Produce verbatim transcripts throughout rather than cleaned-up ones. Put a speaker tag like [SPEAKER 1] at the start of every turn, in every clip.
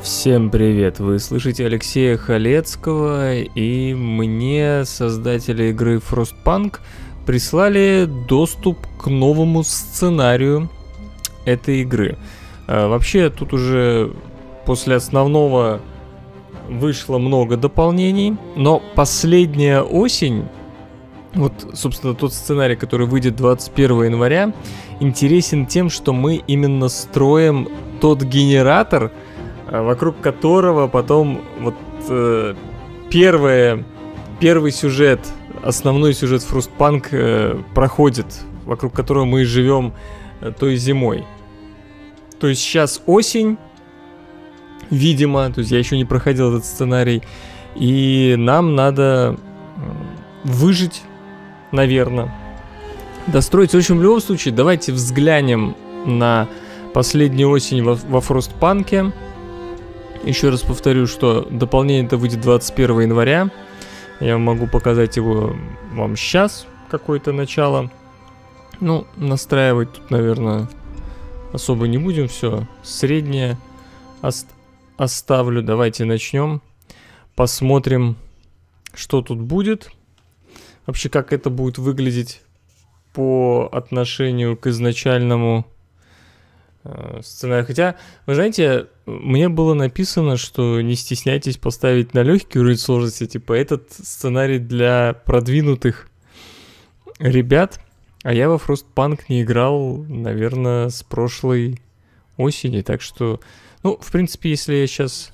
[SPEAKER 1] Всем привет! Вы слышите Алексея Халецкого, и мне создатели игры Frostpunk прислали доступ к новому сценарию этой игры. А, вообще, тут уже после основного вышло много дополнений, но последняя осень, вот, собственно, тот сценарий, который выйдет двадцать первого января, интересен тем, что мы именно строим тот генератор, вокруг которого потом вот э, первое, первый сюжет, основной сюжет Frostpunk э, проходит, вокруг которого мы живем э, той зимой. То есть сейчас осень, видимо, то есть я еще не проходил этот сценарий, и нам надо выжить, наверное, достроить. В общем, в любом случае, давайте взглянем на последнюю осень во, во Frostpunk'е. Еще раз повторю, что дополнение это выйдет двадцать первого января. Я могу показать его вам сейчас, какое-то начало. Ну, настраивать тут, наверное, особо не будем. Все, среднее ост- оставлю. Давайте начнем. Посмотрим, что тут будет. Вообще, как это будет выглядеть по отношению к изначальному сценарий. Хотя, вы знаете, мне было написано, что не стесняйтесь поставить на легкий уровень сложности. Типа, этот сценарий для продвинутых ребят. А я во Frostpunk не играл, наверное, с прошлой осени. Так что, ну, в принципе, если я сейчас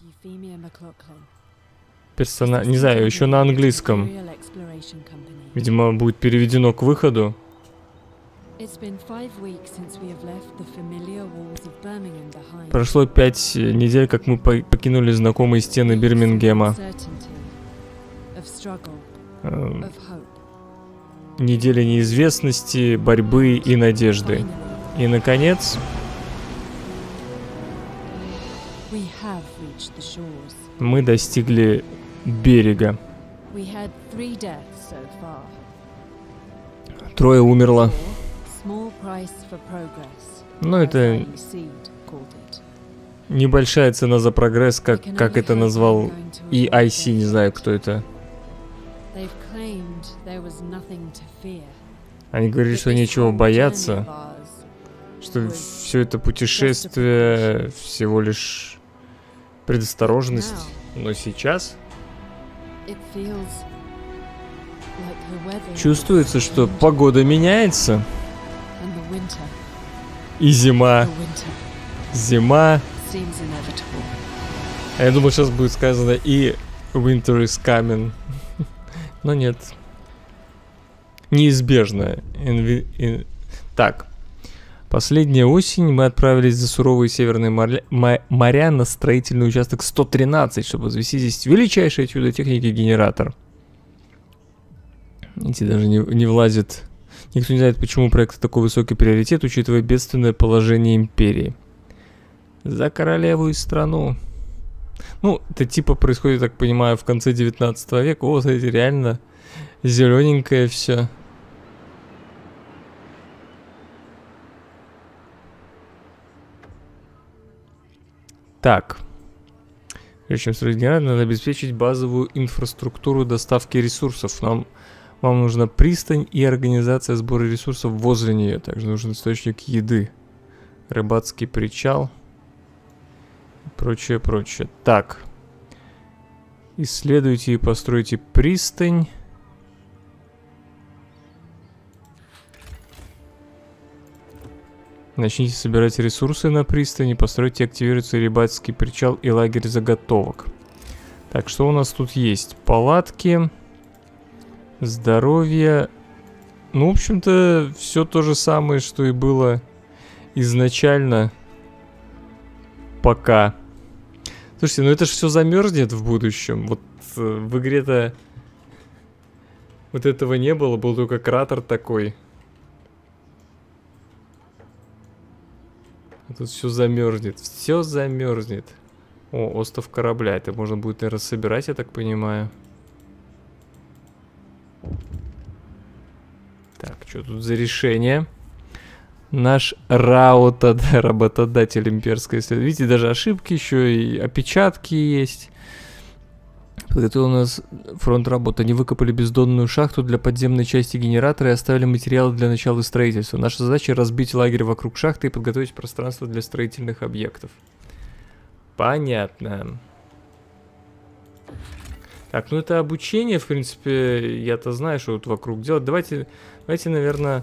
[SPEAKER 1] персонаж... Не знаю, еще на английском. Видимо, будет переведено к выходу. Прошло пять недель, как мы покинули знакомые стены Бирмингема. Э, Неделя неизвестности, борьбы и надежды. И, наконец, мы достигли берега. Трое умерло. Ну, это небольшая цена за прогресс, как, как это назвал и ай си, не знаю, кто это. Они говорили, что нечего бояться, что все это путешествие всего лишь предосторожность. Но сейчас чувствуется, что погода меняется. И зима. Зима. А я думал, сейчас будет сказано и winter is coming. Но нет. Неизбежно. Инви... Ин... Так. Последняя осень мы отправились за суровые северные моря... моря на строительный участок сто тринадцать, чтобы возвести здесь величайшее чудо техники генератор. Эти даже не, не влазит. Никто не знает, почему проект такой высокий приоритет, учитывая бедственное положение империи. За королеву и страну. Ну, это типа происходит, так понимаю, в конце девятнадцатого века. О, смотрите, реально зелененькое все. Так. Прежде чем строить генератор, надо обеспечить базовую инфраструктуру доставки ресурсов. Нам... Вам нужна пристань и организация сбора ресурсов возле нее. Также нужен источник еды. Рыбацкий причал. И прочее, прочее. Так. Исследуйте и постройте пристань. Начните собирать ресурсы на пристани. Постройте и активируйте рыбацкий причал и лагерь заготовок. Так, что у нас тут есть? Палатки. Здоровье. Ну, в общем-то, все то же самое, что и было изначально. Пока. Слушайте, ну это же все замерзнет в будущем. Вот э, в игре-то вот этого не было, был только кратер такой. А тут все замерзнет. Все замерзнет. О, остров корабля. Это можно будет, наверное, собирать, я так понимаю. Так, что тут за решение? Наш раутад, работодатель имперской исследования. Видите, даже ошибки еще и опечатки есть. Подготовил у нас фронт работы. Они выкопали бездонную шахту для подземной части генератора и оставили материалы для начала строительства. Наша задача разбить лагерь вокруг шахты и подготовить пространство для строительных объектов. Понятно. Так, ну это обучение, в принципе, я-то знаю, что вот вокруг делать. Давайте, давайте, наверное,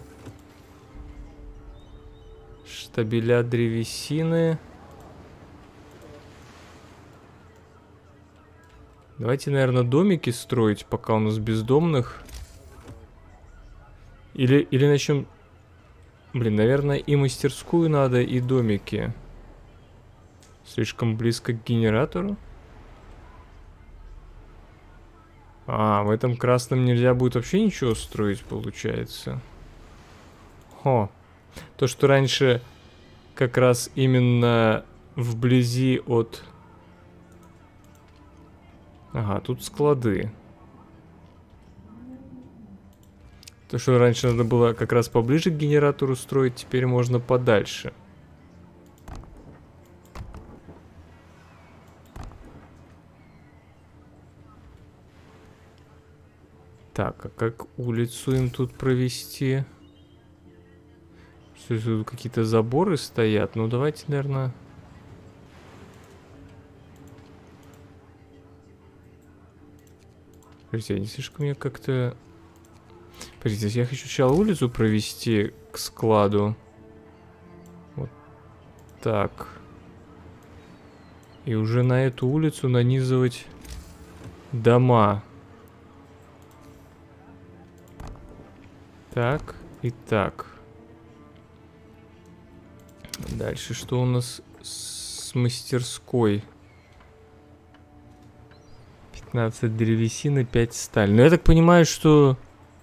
[SPEAKER 1] штабеля древесины. Давайте, наверное, домики строить, пока у нас бездомных. Или, или начнем... Блин, наверное, и мастерскую надо, и домики. Слишком близко к генератору. А, в этом красном нельзя будет вообще ничего строить, получается. Хо. То, что раньше как раз именно вблизи от... Ага, тут склады. То, что раньше надо было как раз поближе к генератору строить, теперь можно подальше. Так, а как улицу им тут провести? Что, тут какие-то заборы стоят? Ну, давайте, наверное... Подождите, они слишком мне как-то... Подождите, я хочу сначала улицу провести к складу. Вот так. И уже на эту улицу нанизывать дома. Так и так. Дальше что у нас с мастерской? пятнадцать древесины, пять сталь. Но я так понимаю, что...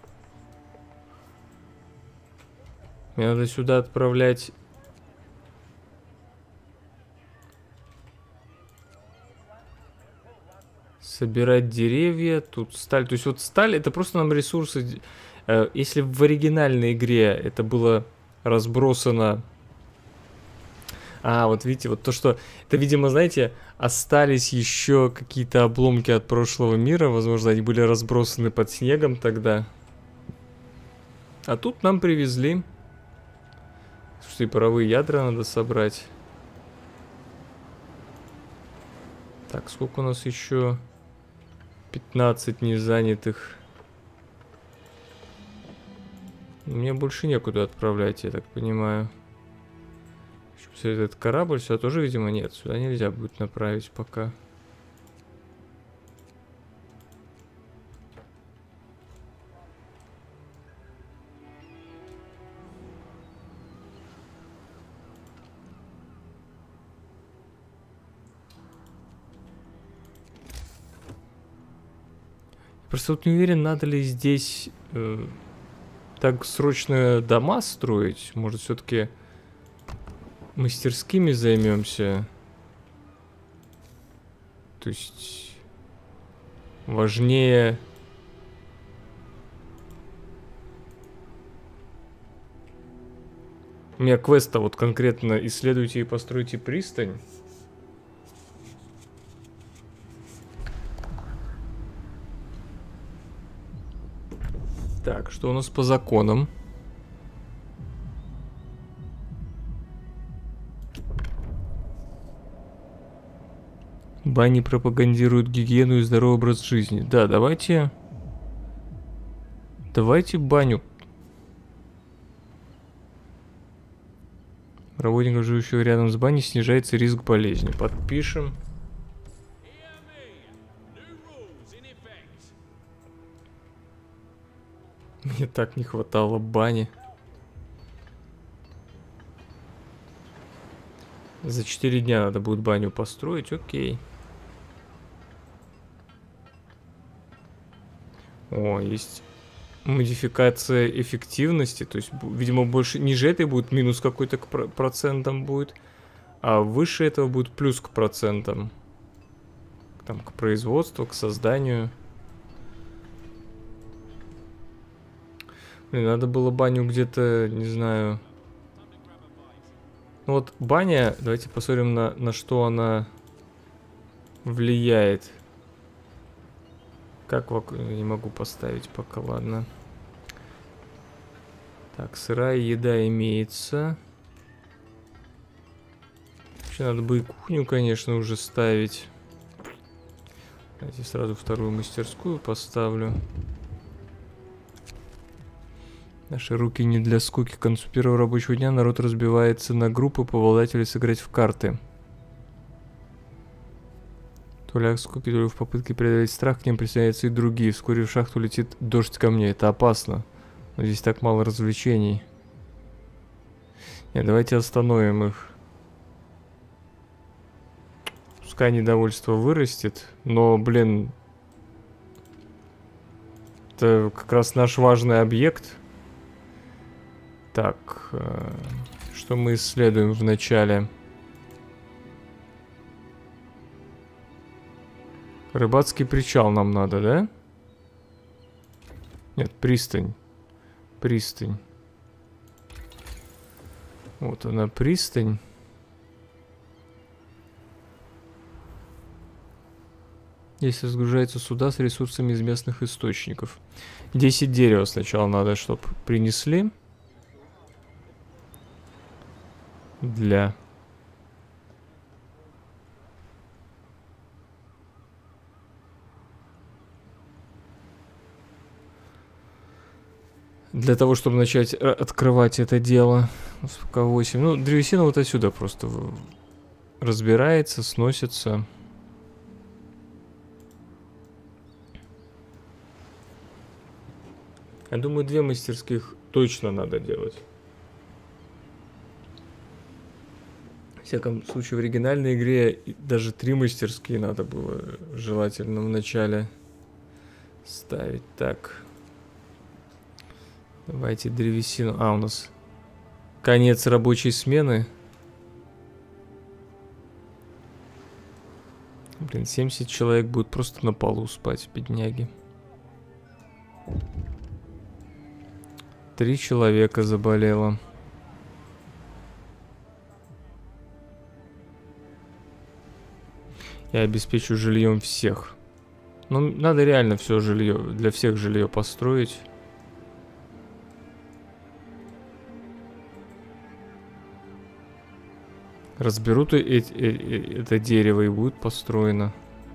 [SPEAKER 1] Мне надо сюда отправлять... Собирать деревья. Тут сталь. То есть вот сталь это просто нам ресурсы... Если в оригинальной игре это было разбросано... А, вот видите, вот то, что... Это, видимо, знаете, остались еще какие-то обломки от прошлого мира. Возможно, они были разбросаны под снегом тогда. А тут нам привезли. Слушайте, паровые ядра надо собрать. Так, сколько у нас еще? пятнадцать незанятых. Мне больше некуда отправлять, я так понимаю. Этот корабль сюда тоже, видимо, нет. Сюда нельзя будет направить пока. Просто вот не уверен, надо ли здесь э, так срочно дома строить. Может, все-таки... мастерскими займемся. То есть важнее у меня квест-то вот конкретно исследуйте и постройте пристань. Так, что у нас по законам? Бани пропагандируют гигиену и здоровый образ жизни. Да, давайте... Давайте баню. Работников, живущих рядом с баней, снижается риск болезни. Подпишем. Мне так не хватало бани. За четыре дня надо будет баню построить, окей. О, есть модификация эффективности. То есть, видимо, больше ниже этой будет минус какой-то к процентам будет. А выше этого будет плюс к процентам. Там, к производству, к созданию. Блин, надо было баню где-то, не знаю... Ну вот баня, давайте посмотрим, на, на что она влияет. Как вок... не могу поставить пока, ладно. Так, сырая еда имеется. Вообще надо бы и кухню, конечно, уже ставить. Давайте сразу вторую мастерскую поставлю. Наши руки не для скуки. К концу первого рабочего дня народ разбивается на группы, поболтать или сыграть в карты. То ли от скуки, то ли в попытке преодолеть страх к ним присоединяются и другие. Вскоре в шахту летит дождь камней. Это опасно. Но здесь так мало развлечений. Нет, давайте остановим их. Пускай недовольство вырастет, но, блин, это как раз наш важный объект. Так, э, что мы исследуем в начале? Рыбацкий причал нам надо, да? Нет, пристань. Пристань. Вот она, пристань. Здесь разгружаются суда с ресурсами из местных источников. десять дерева сначала надо, чтобы принесли. Для... Для того, чтобы начать открывать это дело. Пока восемь. Ну, древесина вот отсюда просто разбирается, сносится. Я думаю, две мастерских точно надо делать. В всяком случае, в оригинальной игре даже три мастерские надо было желательно в начале ставить. Так. Давайте древесину. А, у нас конец рабочей смены. Блин, семьдесят человек будет просто на полу спать, бедняги. Три человека заболело. Я обеспечу жильем всех. Ну, надо реально все жилье, для всех жилье построить. Разберут и, и, и, это дерево и будет построено.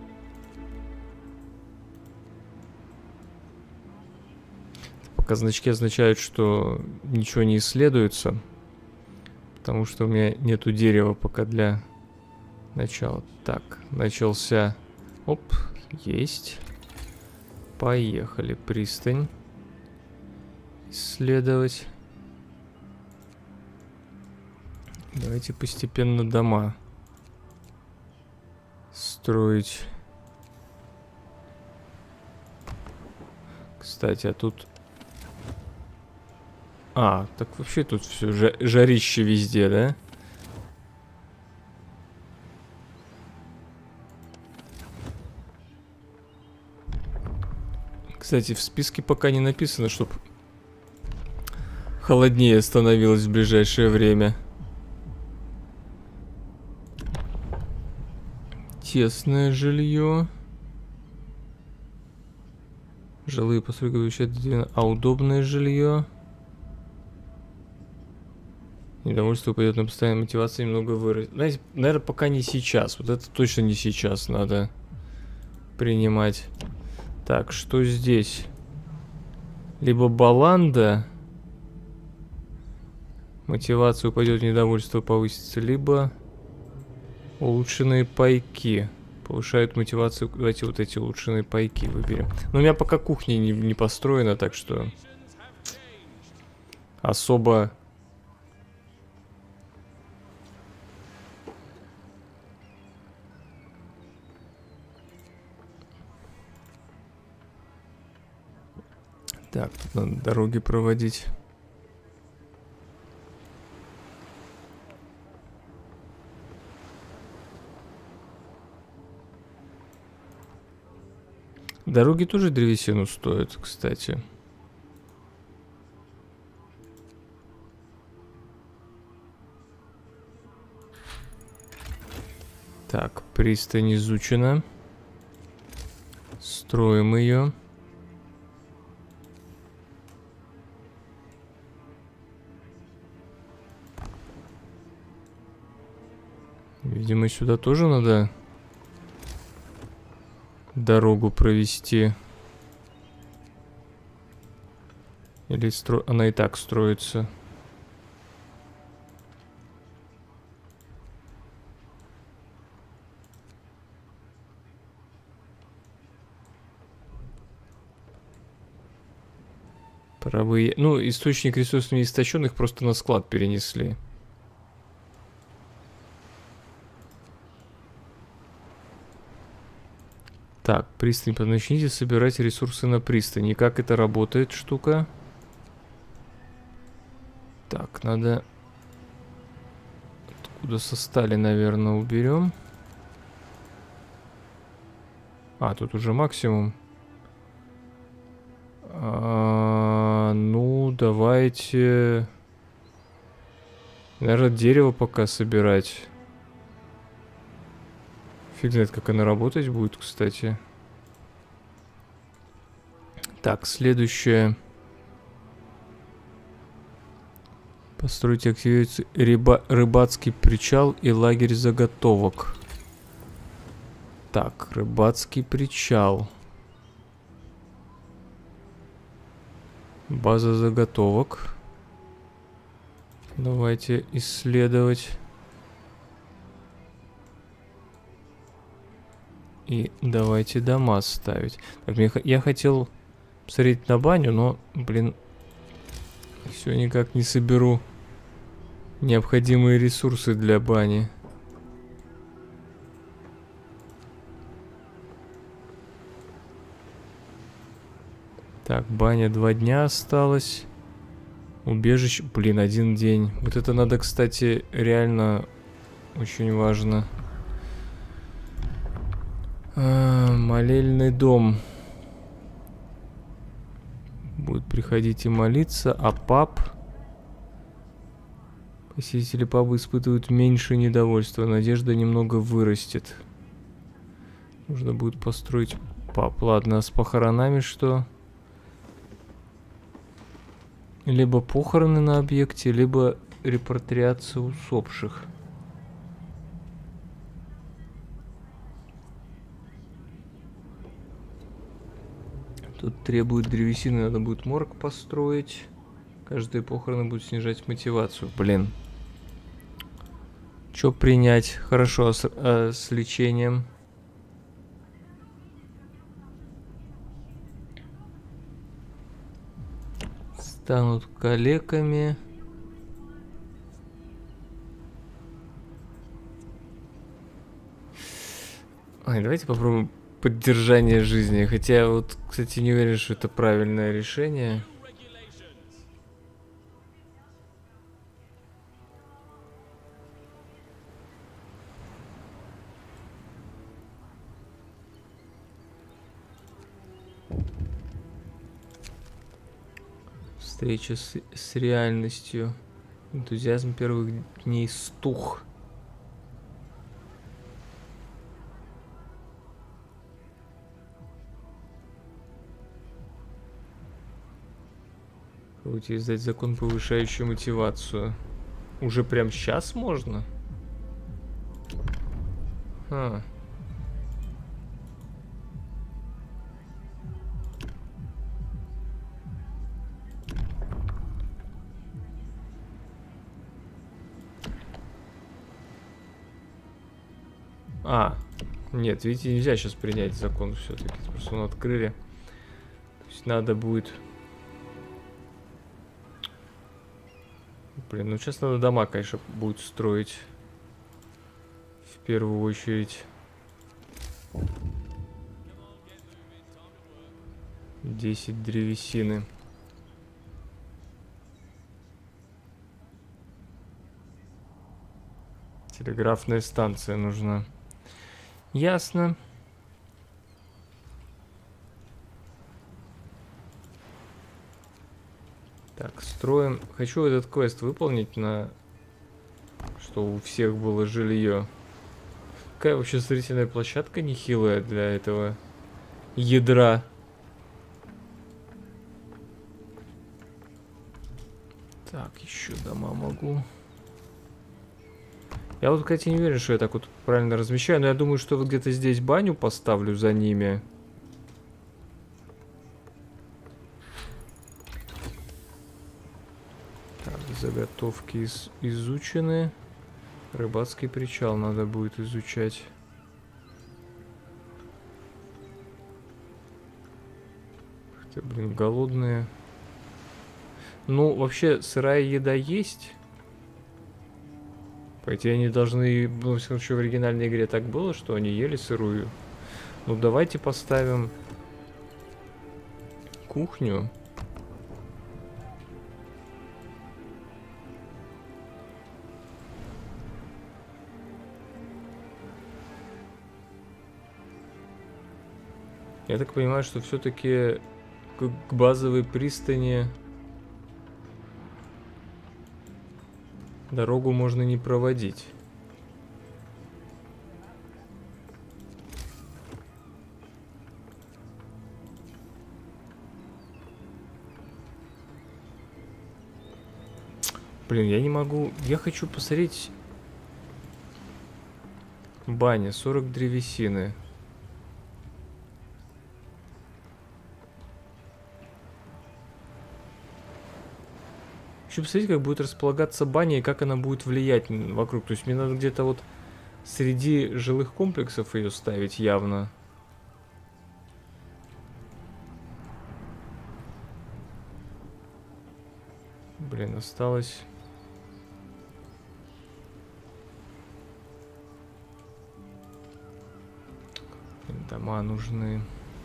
[SPEAKER 1] Пока значки означают, что ничего не исследуется. Потому что у меня нету дерева пока для начала. Так, начался. Оп, есть. Поехали, пристань. Исследовать. Давайте постепенно дома строить. Кстати, а тут... А, так вообще тут все жа жарище везде, да? Кстати, в списке пока не написано, чтобы холоднее становилось в ближайшее время. Тесное жилье. Жилые постройки вещают, а удобное жилье. Недовольство пойдет на постоянной мотивации, немного вырастет. Знаете, наверное, пока не сейчас. Вот это точно не сейчас надо принимать. Так, что здесь? Либо баланда. Мотивация упадет, недовольство повысится. Либо улучшенные пайки. Повышают мотивацию. Давайте вот эти улучшенные пайки выберем. Но у меня пока кухня не, не построена, так что особо... Так, тут надо дороги проводить. Дороги тоже древесину стоят, кстати. Так, пристань изучена. Строим ее. Видимо, сюда тоже надо дорогу провести. Или стро... она и так строится. Правые... Ну, источник ресурсов неистощенных просто на склад перенесли. Так, пристань. Начните собирать ресурсы на пристани. Как это работает, штука? Так, надо... Откуда со стали, наверное, уберем. А, тут уже максимум. А, ну, давайте... Наверное, дерево пока собирать. Фиг знает, как оно работать будет, кстати. Так, следующее. Постройте, активируйте рыба рыбацкий причал и лагерь заготовок. Так, рыбацкий причал. База заготовок. Давайте исследовать. И давайте дома ставить. Так, мне, я хотел посмотреть на баню, но, блин, все никак не соберу необходимые ресурсы для бани. Так, баня два дня осталось. Убежище, блин, один день. Вот это надо, кстати, реально очень важно. А, молельный дом. Будет приходить и молиться, а паб... Посетители паба испытывают меньше недовольства. Надежда немного вырастет. Нужно будет построить паб. Ладно, а с похоронами что? Либо похороны на объекте, либо репатриация усопших. Тут требует древесины, надо будет морг построить. Каждые похороны будут снижать мотивацию. Блин. Чё принять? Хорошо, а с, а с лечением? Станут калеками. Ой, давайте попробуем поддержание жизни. Хотя вот, кстати, не уверен, что это правильное решение. Встреча с, с реальностью. Энтузиазм первых дней стух. Пробуйте издать закон, повышающий мотивацию. Уже прям сейчас можно? А. А, нет, видите, нельзя сейчас принять закон все-таки, просто он открыли. То есть надо будет... Блин, ну сейчас надо дома, конечно, будет строить. В первую очередь. десять древесины. Телеграфная станция нужна. Ясно. Так, строим. Хочу этот квест выполнить на... Что у всех было жилье. Какая вообще зрительная площадка нехилая для этого ядра. Так, еще дома могу. Я вот, кстати, не уверен, что я так вот правильно размещаю, но я думаю, что вот где-то здесь баню поставлю за ними. Так, заготовки из изучены. Рыбацкий причал надо будет изучать. Ты, блин, голодные. Ну, вообще, сырая еда есть. По идее, они должны... Ну, в всяком случае, в оригинальной игре так было, что они ели сырую. Ну, давайте поставим кухню. Я так понимаю, что все-таки к, к базовой пристани дорогу можно не проводить. Блин, я не могу... Я хочу посмотреть... Баня, сорок древесины. Хочу посмотреть, как будет располагаться баня и как она будет влиять вокруг. То есть мне надо где-то вот среди жилых комплексов ее ставить явно. Блин, осталось... Дома нужны.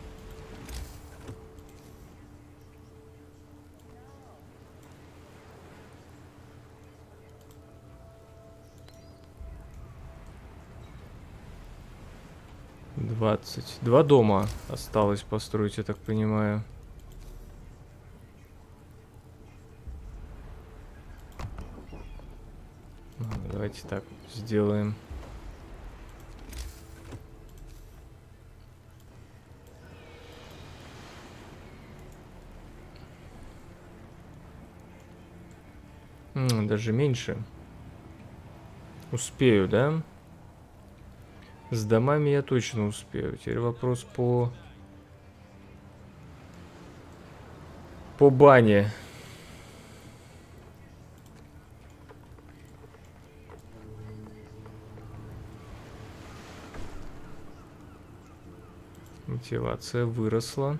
[SPEAKER 1] двадцать. Два дома осталось построить, я так понимаю. Давайте так сделаем. М, даже меньше. Успею, да? С домами я точно успею. Теперь вопрос по... По бане. Мотивация выросла.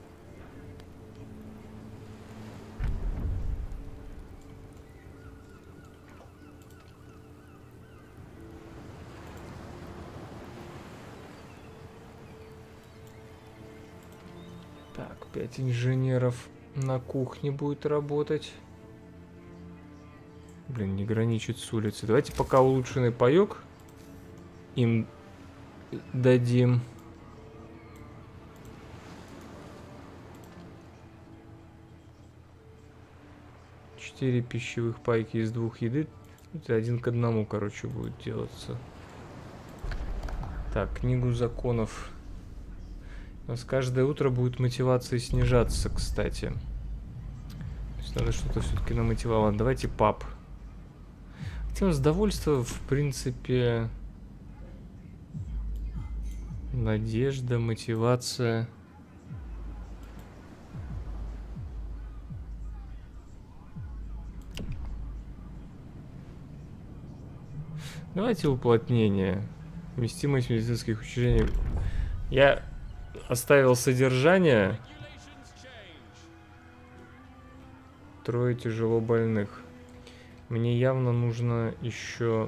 [SPEAKER 1] Так, пять инженеров на кухне будет работать. Блин, не граничит с улицей. Давайте пока улучшенный паёк им дадим. Четыре пищевых пайки из двух еды. Это один к одному, короче, будет делаться. Так, книгу законов. У нас каждое утро будет мотивация снижаться, кстати. То есть надо что-то все-таки намотивовать. Давайте пап. Хотя у нас довольство, в принципе... Надежда, мотивация... Давайте уплотнение. Вместимость медицинских учреждений. Я оставил содержание. Трое тяжело больных. Мне явно нужно еще...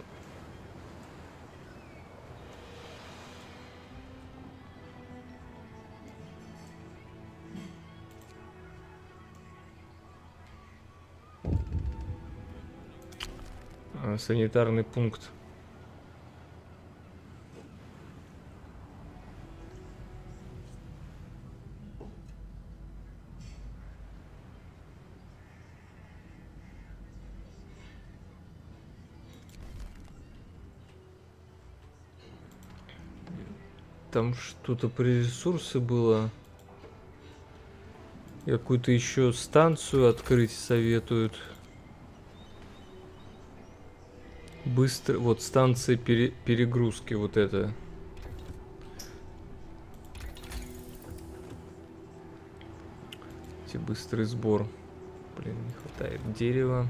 [SPEAKER 1] санитарный пункт. там что-то про ресурсы было. Какую-то еще станцию открыть советуют. Быстро. Вот станция пере, перегрузки. Вот это. Быстрый сбор. Блин, не хватает дерева.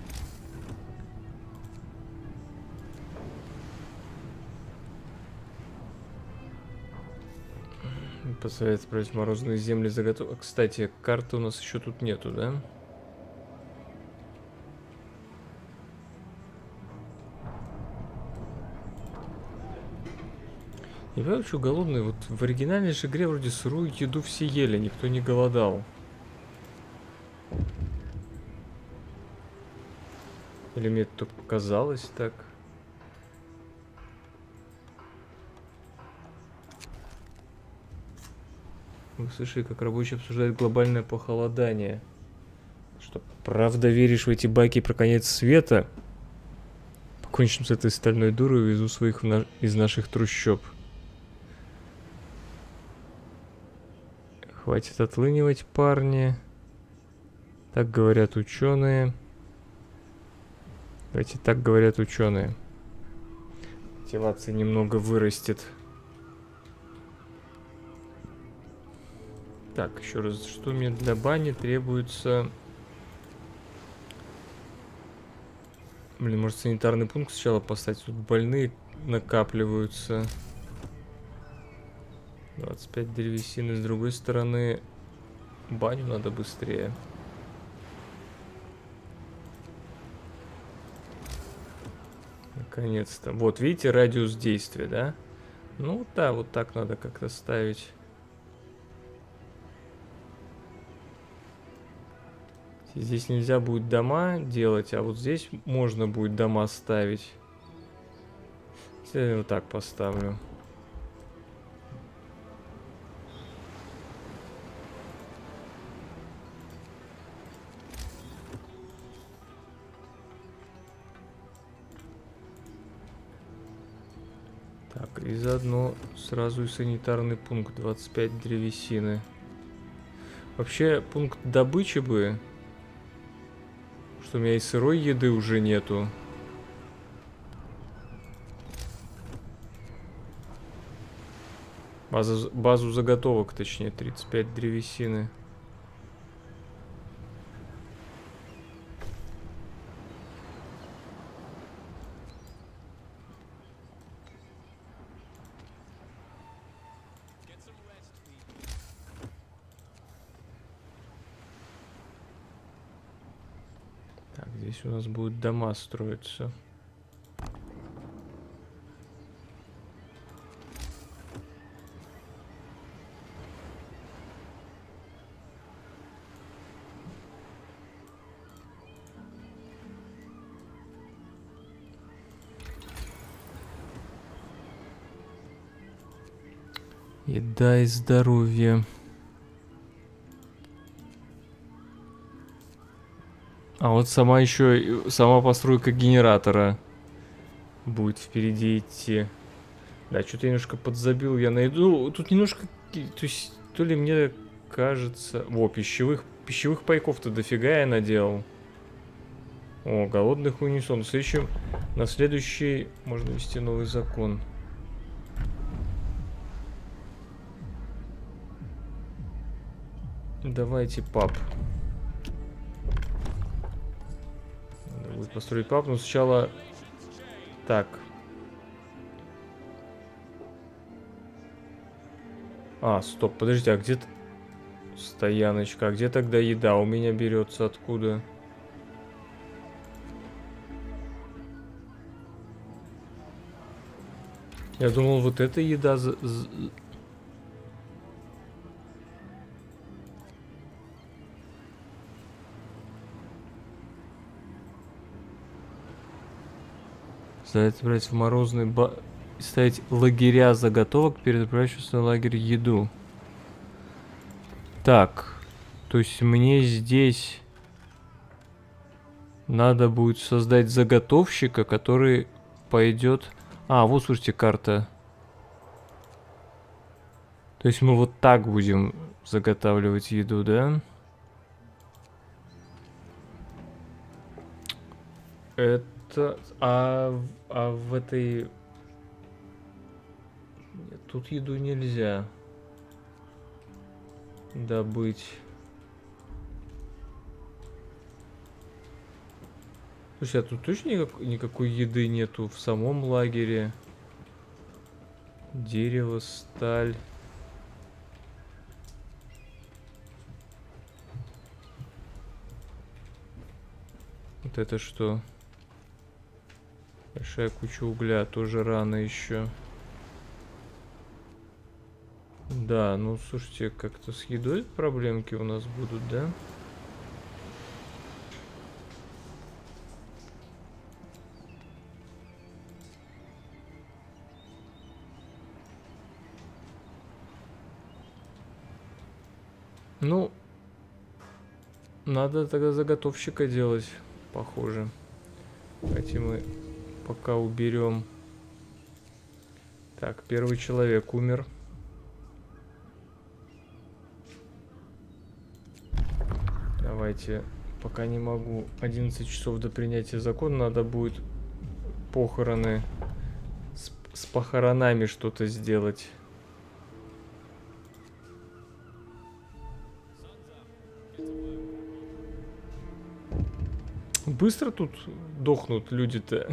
[SPEAKER 1] Позволяет отправить морозные земли заготовок. Кстати, карты у нас еще тут нету, да? Я понимаю, что голодный. Вот в оригинальной же игре вроде сырую еду все ели, никто не голодал. Или мне это только показалось так? Вы слышали, как рабочие обсуждают глобальное похолодание. Что, правда веришь в эти байки про конец света? Покончим с этой стальной дурой и везу своих на... из наших трущоб. Хватит отлынивать, парни. Так говорят ученые. Давайте, так говорят ученые. Мотивация немного вырастет. Так, еще раз, что мне для бани требуется? Блин, может санитарный пункт сначала поставить? Тут больные накапливаются. двадцать пять древесины. С другой стороны, баню надо быстрее. Наконец-то. Вот, видите, радиус действия, да? Ну да, вот так надо как-то ставить. Здесь нельзя будет дома делать, а вот здесь можно будет дома ставить. Я вот так поставлю. Так, и заодно сразу и санитарный пункт. двадцать пять древесины. Вообще, пункт добычи бы... Что у меня и сырой еды уже нету. Базу, базу заготовок, точнее, тридцать пять древесины. Так, здесь у нас будут дома строиться. Еда и здоровье. А вот сама еще, сама постройка генератора будет впереди идти. Да, что-то я немножко подзабил, я найду. Тут немножко, то есть, то ли мне кажется... Во, пищевых, пищевых пайков-то дофига я наделал. О, голодных унисон. На следующем, на следующий можно ввести новый закон. Давайте паб. Надо будет построить паб, но сначала... Так. А, стоп, подождите, а где... Стояночка, а где тогда еда у меня берется? Откуда? Я думал, вот эта еда... За... Ставить брать в морозный ба... Ставить лагеря заготовок перед отправляющимся на лагерь еду. Так. То есть мне здесь надо будет создать заготовщика, который пойдет... А, вот, слушайте, карта. То есть мы вот так будем заготавливать еду, да? Это... А, а в этой... Нет, тут еду нельзя добыть. Слушай, а тут точно никак, никакой еды нету в самом лагере? Дерево, сталь. Вот это что? Большая куча угля, тоже рано еще. Да, ну слушайте, как-то с едой проблемки у нас будут, да? Ну, надо тогда заготовщика делать, похоже. Давайте мы пока уберем. Так, первый человек умер. Давайте, пока не могу. одиннадцать часов до принятия закона, надо будет похороны. С, с похоронами что-то сделать. Быстро тут дохнут люди-то.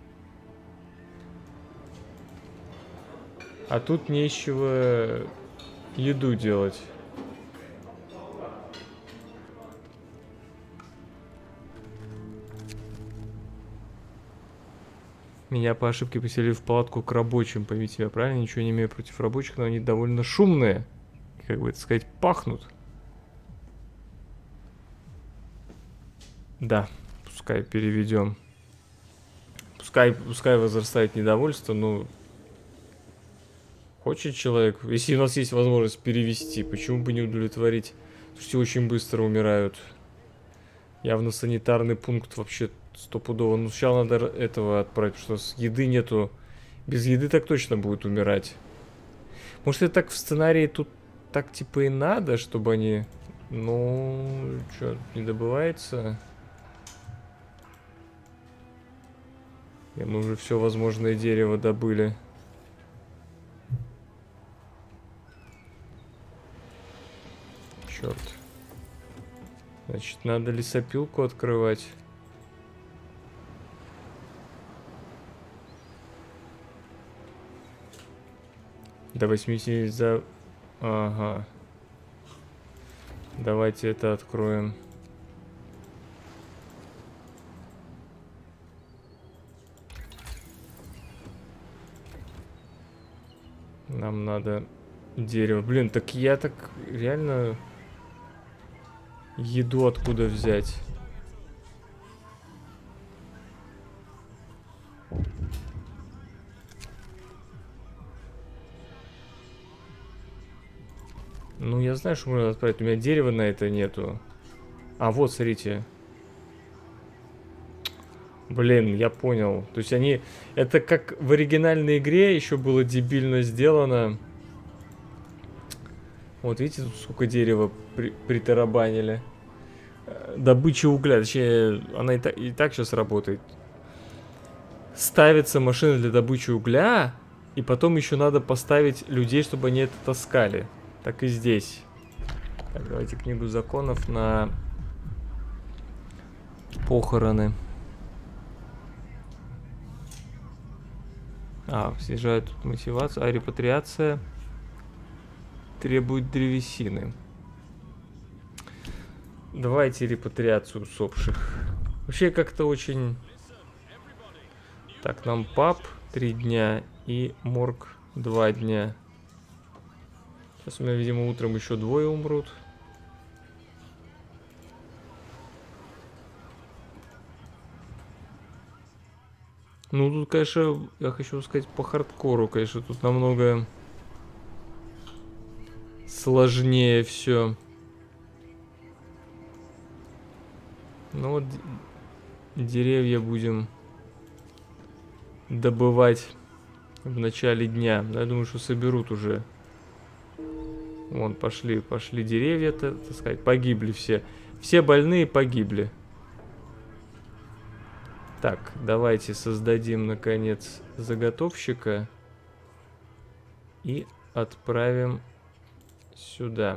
[SPEAKER 1] А тут нечего еду делать. Меня по ошибке поселили в палатку к рабочим. Поймите меня правильно, ничего не имею против рабочих, но они довольно шумные. Как бы это сказать, пахнут. Да, пускай переведем. Пускай, пускай возрастает недовольство, но хочет человек. Если у нас есть возможность перевести, почему бы не удовлетворить? Слушайте, очень быстро умирают. Явно санитарный пункт вообще стопудово. Ну, сначала надо этого отправить, потому что с еды нету. Без еды так точно будет умирать. Может, это так в сценарии тут так типа и надо, чтобы они... Ну, что, не добывается? И мы уже все возможное дерево добыли. Черт. Значит, надо лесопилку открывать. До восьмидесяти за... Ага. Давайте это откроем. Нам надо дерево. Блин, так я так реально еду откуда взять? Ну, я знаю, что можно отправить. У меня дерева на это нету. А, вот, смотрите. Блин, я понял. То есть они... Это как в оригинальной игре еще было дебильно сделано. Вот, видите, тут сколько дерева при притарабанили. Добыча угля. Точнее, она и так, и так сейчас работает. Ставится машина для добычи угля, и потом еще надо поставить людей, чтобы они это таскали. Так и здесь. Так, давайте книгу законов на похороны. А, снижает тут мотивацию. А репатриация требует древесины. Давайте репатриацию усопших. Вообще как-то очень... Так, нам паб три дня и морг два дня. Сейчас у меня, видимо, утром еще двое умрут. Ну, тут, конечно, я хочу сказать, по хардкору, конечно, тут намного сложнее все. Ну вот деревья будем добывать в начале дня. Я думаю, что соберут уже Вон, пошли, пошли деревья, так сказать, погибли все. Все больные погибли. Так, давайте создадим, наконец, заготовщика. И отправим сюда.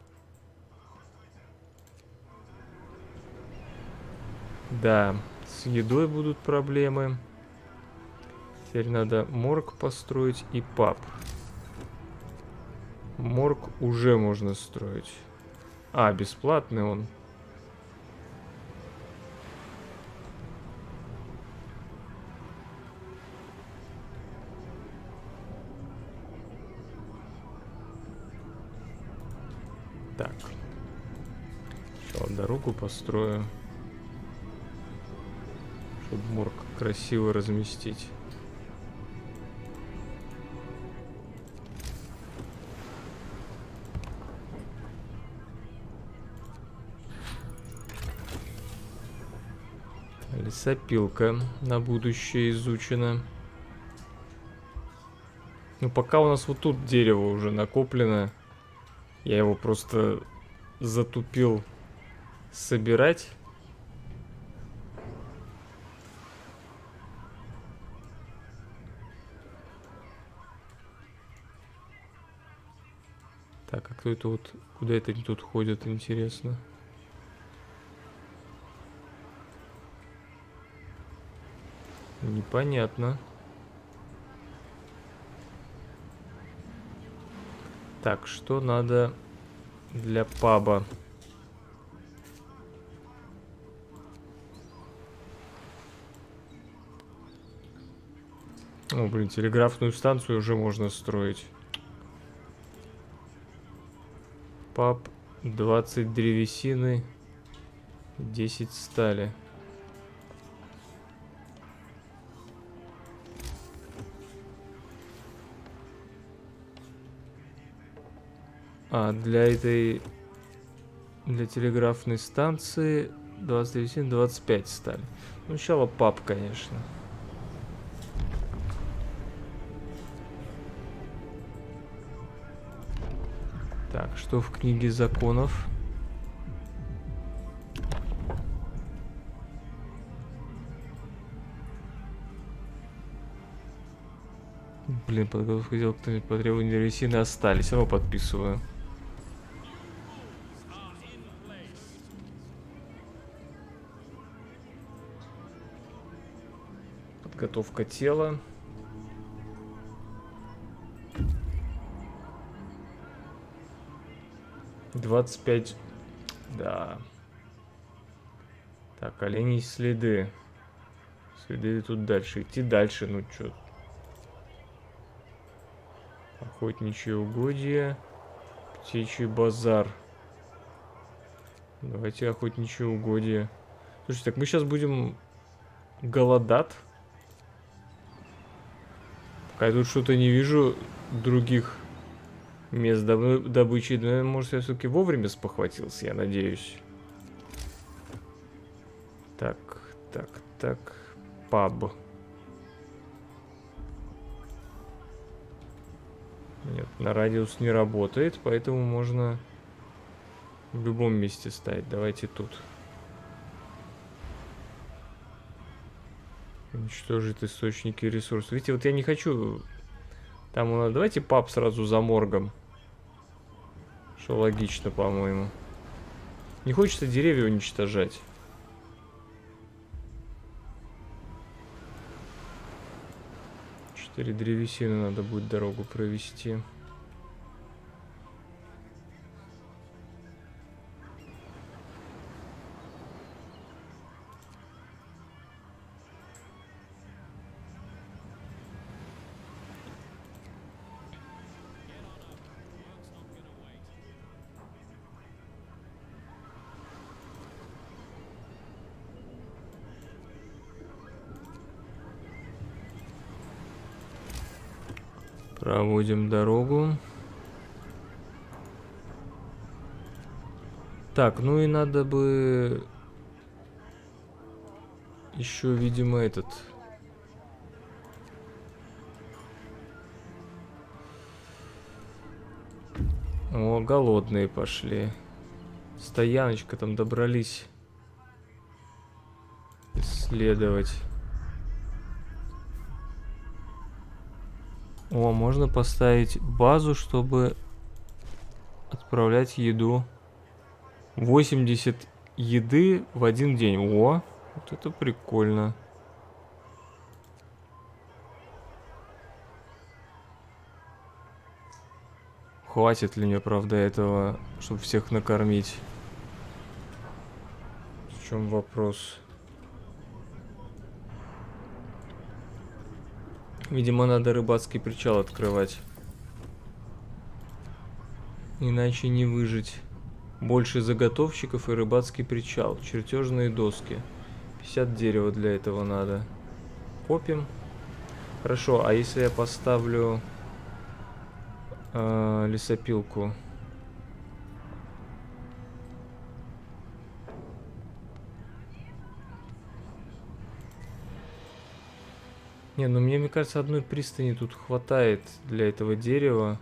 [SPEAKER 1] Да, с едой будут проблемы. Теперь надо морг построить и паб. Морг уже можно строить. А, бесплатный он. Так. Сначала дорогу построю. Чтобы морг красиво разместить. Лесопилка на будущее изучена. Ну, пока у нас вот тут дерево уже накоплено. Я его просто затупил собирать. Так, а кто это вот... Куда это они тут ходят, интересно? Непонятно. Так, что надо для паба? О, блин, телеграфную станцию уже можно строить. Паб, двадцать древесины, десять стали. А, для этой... Для телеграфной станции двадцать древесин, двадцать пять стали. Ну, сначала паб, конечно. Так, что в книге законов? Блин, подготовка дел кто-нибудь по требованию древесины остались. Его подписываю. Подготовка тела. двадцать пять. Да. Так, оленей следы. Следы тут дальше. Идти дальше, ну чё. Охотничьи угодья. Птичий базар. Давайте охотничьи угодья. Слушайте, так мы сейчас будем голодать. Пока я тут что-то не вижу других мест добычи. Но, может, я все-таки вовремя спохватился, я надеюсь. Так, так, так. Паб. Нет, на радиус не работает, поэтому можно в любом месте ставить. Давайте тут. Уничтожить источники ресурсов. Видите, вот я не хочу... Там у нас... Давайте паб сразу за моргом. Что логично, по-моему. Не хочется деревья уничтожать. Четыре древесины надо будет дорогу провести. Проводим дорогу. Так, ну и надо бы еще, видимо, этот... О, голодные пошли. Стояночка, там добрались исследовать. О, можно поставить базу, чтобы отправлять еду. восемьдесят еды в один день. О, вот это прикольно. Хватит ли мне, правда, этого, чтобы всех накормить? В чем вопрос? Видимо, надо рыбацкий причал открывать. Иначе не выжить. Больше заготовщиков и рыбацкий причал. Чертежные доски. пятьдесят дерева для этого надо. Копим. Хорошо, а если я поставлю э, лесопилку? Не, ну мне, мне кажется, одной пристани тут хватает для этого дерева.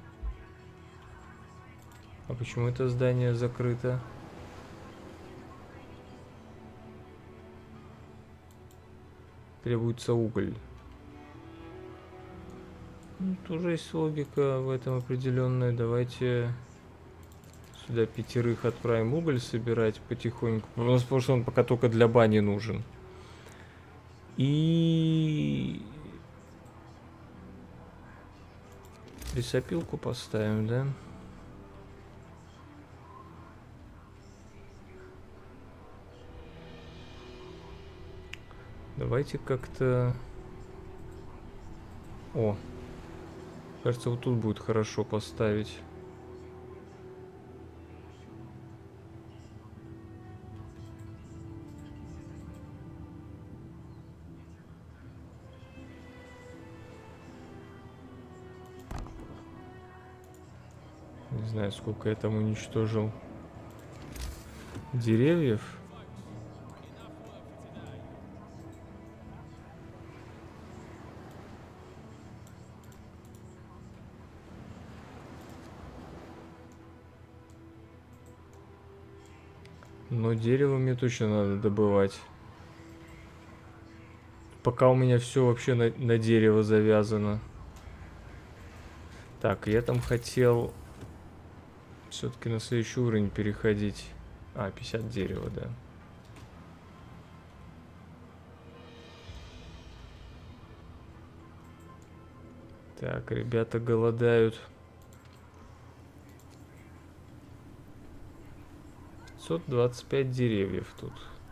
[SPEAKER 1] А почему это здание закрыто? Требуется уголь. Ну, тоже есть логика в этом определенная. Давайте сюда пятерых отправим уголь собирать потихоньку. У нас, потому что он пока только для бани нужен. И лесопилку поставим, да? Давайте как-то... О, кажется, вот тут будет хорошо поставить. Не знаю, сколько я там уничтожил деревьев. Но дерево мне точно надо добывать. Пока у меня все вообще на, на дерево завязано. Так, я там хотел все-таки на следующий уровень переходить. А, пятьдесят дерева, да. Так, ребята голодают. пятьсот двадцать пять деревьев тут.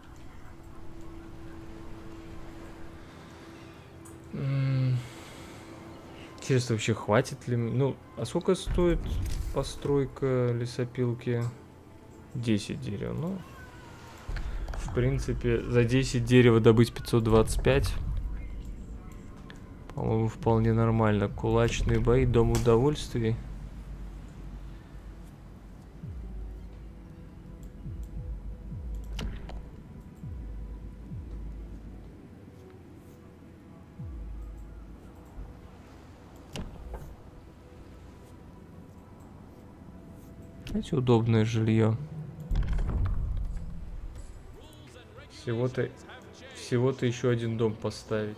[SPEAKER 1] Интересно, вообще хватит ли... Ну, а сколько стоит постройка лесопилки? десять дерева. Ну, в принципе, за десять дерева добыть пятьсот двадцать пять. По-моему, вполне нормально. Кулачные бои, дом удовольствий. Знаете, удобное жилье. Всего-то всего-то еще один дом поставить.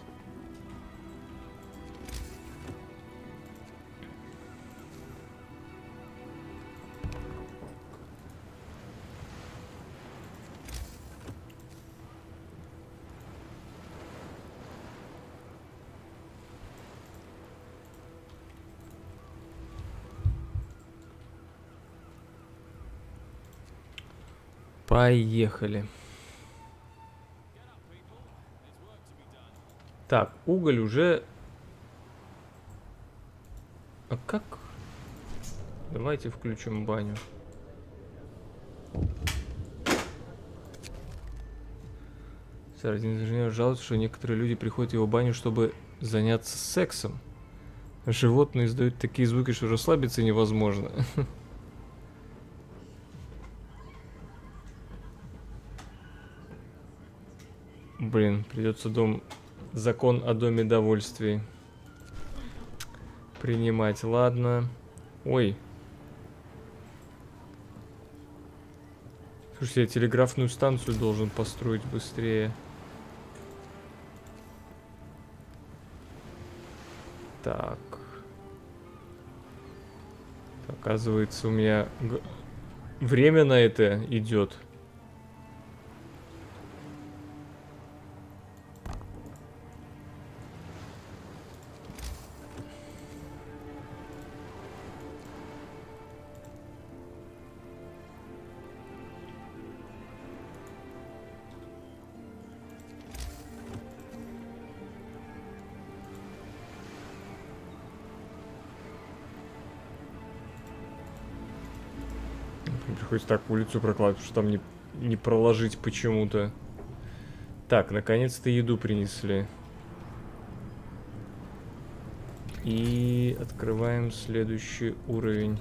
[SPEAKER 1] Поехали. Так, уголь уже... А как? Давайте включим баню. Сэр, один инженер жалуется, что некоторые люди приходят в его баню, чтобы заняться сексом. Животные издают такие звуки, что расслабиться невозможно. Блин, придется дом... Закон о доме довольствий принимать. Ладно. Ой. Слушайте, я телеграфную станцию должен построить быстрее. Так. Оказывается, у меня время на это идет. Приходится так улицу прокладывать, потому что там не, не проложить почему-то. Так, наконец-то еду принесли. И открываем следующий уровень.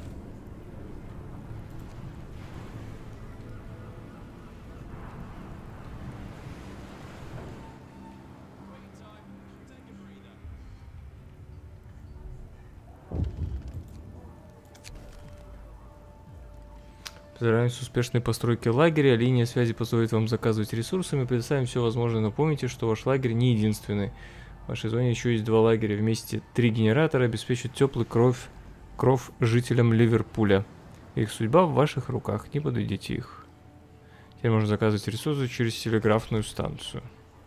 [SPEAKER 1] Поздравляем с успешной постройкой лагеря. Линия связи позволит вам заказывать ресурсы. Мы предоставим все возможное, но помните, что ваш лагерь не единственный. В вашей зоне еще есть два лагеря. Вместе три генератора обеспечат теплый кровь, кров жителям Ливерпуля. Их судьба в ваших руках. Не подведите их. Теперь можно заказывать ресурсы через телеграфную станцию.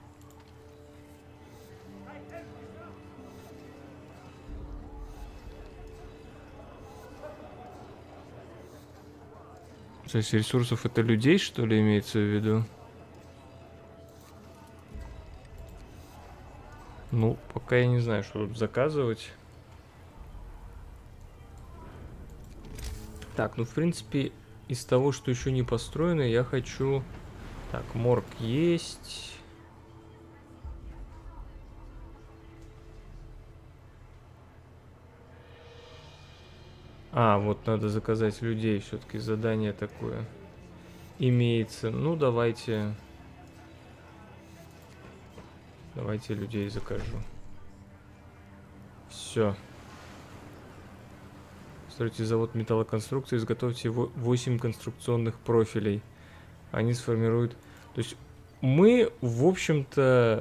[SPEAKER 1] То есть ресурсов это людей, что ли, имеется в виду? Ну, пока я не знаю, что тут заказывать. Так, ну, в принципе, из того, что еще не построено, я хочу... Так, морг есть. А, вот надо заказать людей, все-таки задание такое имеется. Ну, давайте... Давайте людей закажу. Все. Стройте завод металлоконструкции, изготовьте восемь конструкционных профилей. Они сформируют... То есть мы, в общем-то...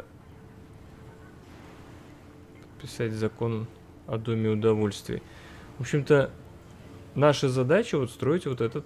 [SPEAKER 1] Подписать закон о доме удовольствий. В общем-то... Наша задача вот строить вот этот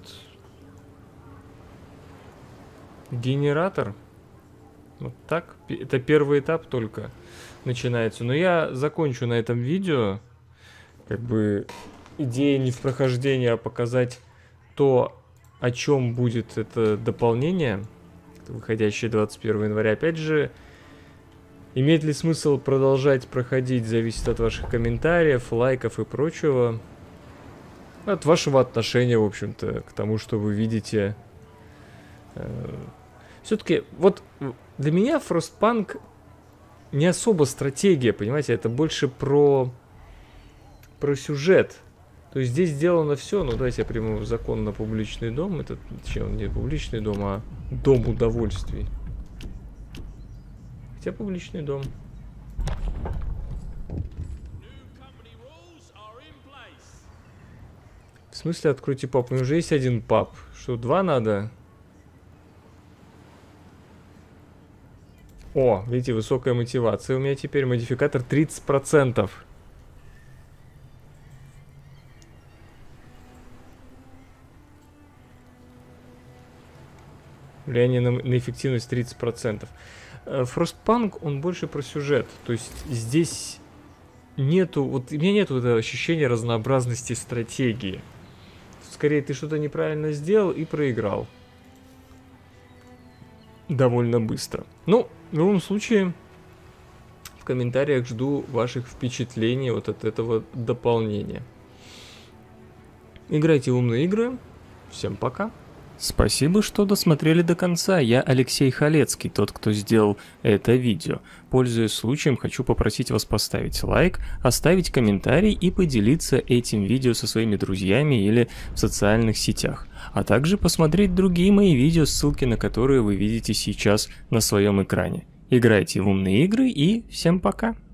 [SPEAKER 1] генератор. Вот так. Это первый этап только начинается. Но я закончу на этом видео. Как бы идея не в прохождении, а показать то, о чем будет это дополнение, выходящее двадцать первого января. Опять же, имеет ли смысл продолжать проходить, зависит от ваших комментариев, лайков и прочего. От вашего отношения, в общем-то, к тому, что вы видите. Все-таки, вот для меня Frostpunk не особо стратегия, понимаете, это больше про, про сюжет. То есть здесь сделано все, ну давайте я приму закон на публичный дом, это, точнее, он не публичный дом, а дом удовольствий. Хотя публичный дом. В смысле откройте паб? У меня уже есть один паб. Что, два надо? О, видите, высокая мотивация. У меня теперь модификатор тридцать процентов. Влияние на, на эффективность тридцать процентов. Frostpunk, он больше про сюжет. То есть здесь нету... Вот у меня нету этого ощущения разнообразности стратегии. Скорее, ты что-то неправильно сделал и проиграл. Довольно быстро. Ну, в любом случае, в комментариях жду ваших впечатлений вот от этого дополнения. Играйте в умные игры. Всем пока. Спасибо, что досмотрели до конца. Я Алексей Халецкий, тот, кто сделал это видео. Пользуясь случаем, хочу попросить вас поставить лайк, оставить комментарий и поделиться этим видео со своими друзьями или в социальных сетях. А также посмотреть другие мои видео, ссылки на которые вы видите сейчас на своем экране. Играйте в умные игры и всем пока!